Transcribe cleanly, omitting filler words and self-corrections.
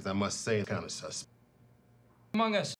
I must say, kind of suspect. Among Us.